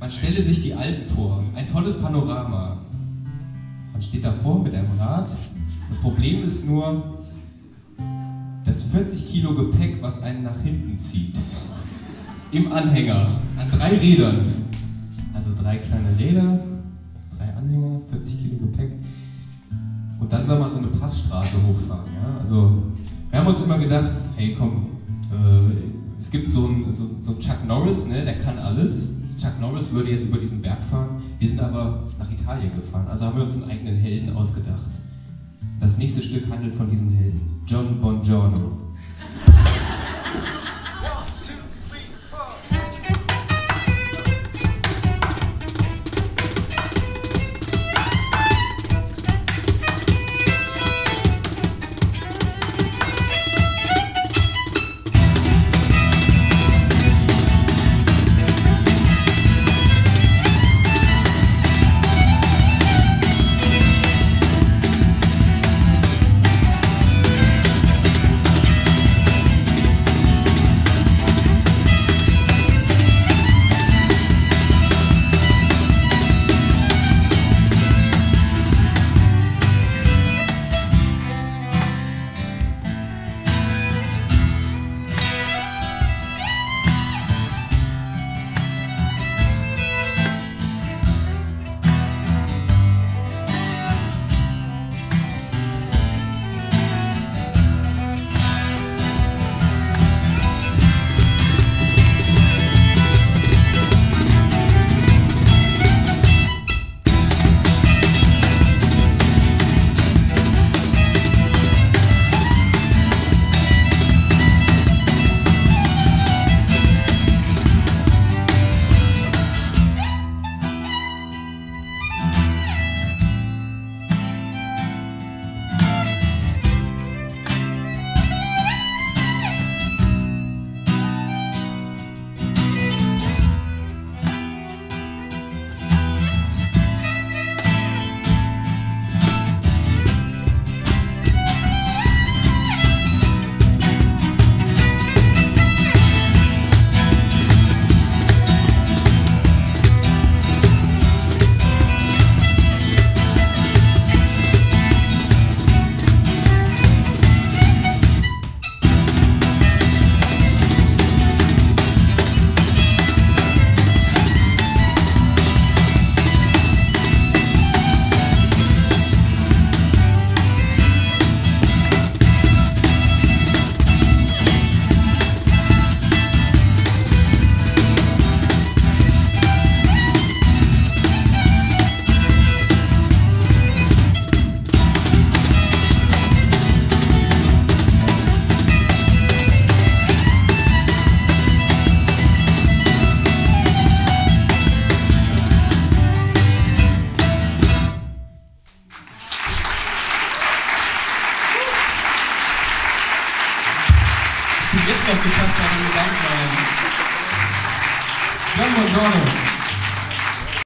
Man stelle sich die Alpen vor, ein tolles Panorama. Man steht davor mit einem Rad. Das Problem ist nur, das 40 Kilo Gepäck, was einen nach hinten zieht. Im Anhänger, an 3 Rädern. Also 3 kleine Räder, 3 Anhänger, 40 Kilo Gepäck. Und dann soll man so eine Passstraße hochfahren. Ja? Also, wir haben uns immer gedacht, hey komm, es gibt so einen Chuck Norris, ne, der kann alles. Chuck Norris würde jetzt über diesen Berg fahren. Wir sind aber nach Italien gefahren, also haben wir uns einen eigenen Helden ausgedacht. Das nächste Stück handelt von diesem Helden, John Bongiorno. Jetzt noch geschafft haben, Dank, John Bongiorno.